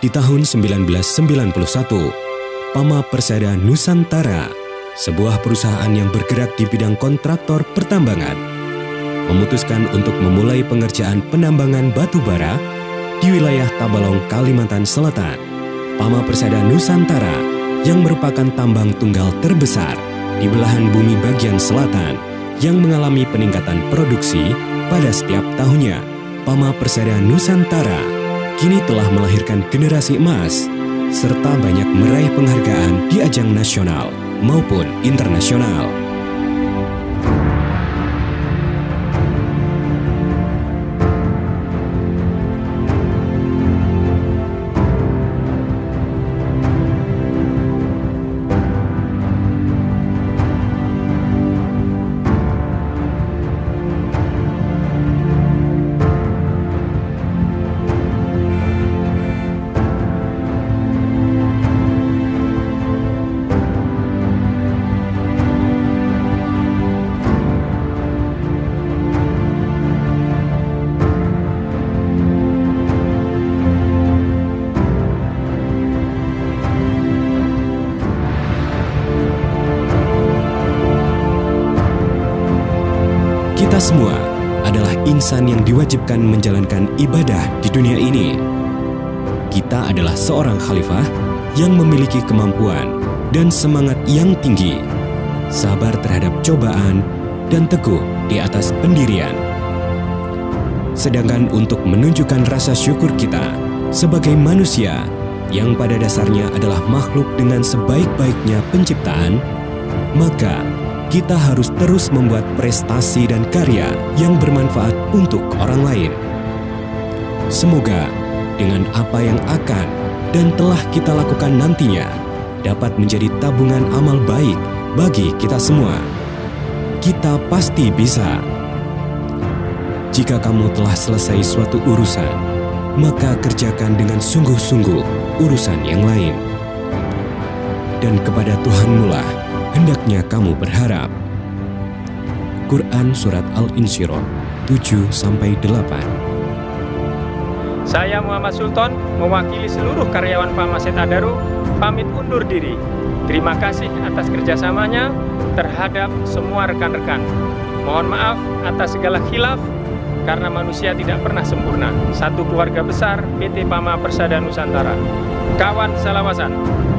Di tahun 1991, Pama Persada Nusantara, sebuah perusahaan yang bergerak di bidang kontraktor pertambangan, memutuskan untuk memulai pengerjaan penambangan batu bara di wilayah Tabalong, Kalimantan Selatan. Pama Persada Nusantara yang merupakan tambang tunggal terbesar di belahan bumi bagian selatan yang mengalami peningkatan produksi pada setiap tahunnya. Pama Persada Nusantara kini telah melahirkan generasi emas serta banyak meraih penghargaan di ajang nasional maupun internasional. Kita semua adalah insan yang diwajibkan menjalankan ibadah di dunia ini. Kita adalah seorang khalifah yang memiliki kemampuan dan semangat yang tinggi, sabar terhadap cobaan, dan teguh di atas pendirian. Sedangkan untuk menunjukkan rasa syukur kita sebagai manusia yang pada dasarnya adalah makhluk dengan sebaik-baiknya penciptaan, maka kita harus terus membuat prestasi dan karya yang bermanfaat untuk orang lain. Semoga dengan apa yang akan dan telah kita lakukan nantinya dapat menjadi tabungan amal baik bagi kita semua. Kita pasti bisa. Jika kamu telah selesai suatu urusan, maka kerjakan dengan sungguh-sungguh urusan yang lain. Dan kepada Tuhanmu lah hendaknya kamu berharap. Quran Surat Al-Insyirah 7-8. Saya Muhammad Sultan, mewakili seluruh karyawan Pama Setadaru, pamit undur diri. Terima kasih atas kerjasamanya terhadap semua rekan-rekan. Mohon maaf atas segala khilaf, karena manusia tidak pernah sempurna. Satu keluarga besar PT Pama Persada Nusantara. Kawan Salawasan.